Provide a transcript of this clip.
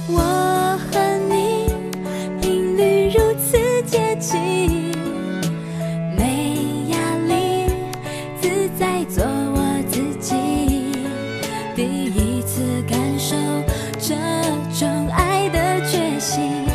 我和你频率如此接近，没压力，自在做我自己。第一次感受这种爱的决心。